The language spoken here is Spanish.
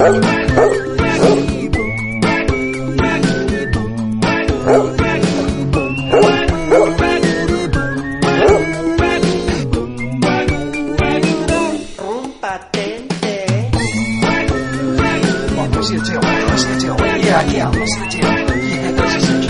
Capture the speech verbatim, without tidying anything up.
世界，我的世界，我也要我世界，也都是世界。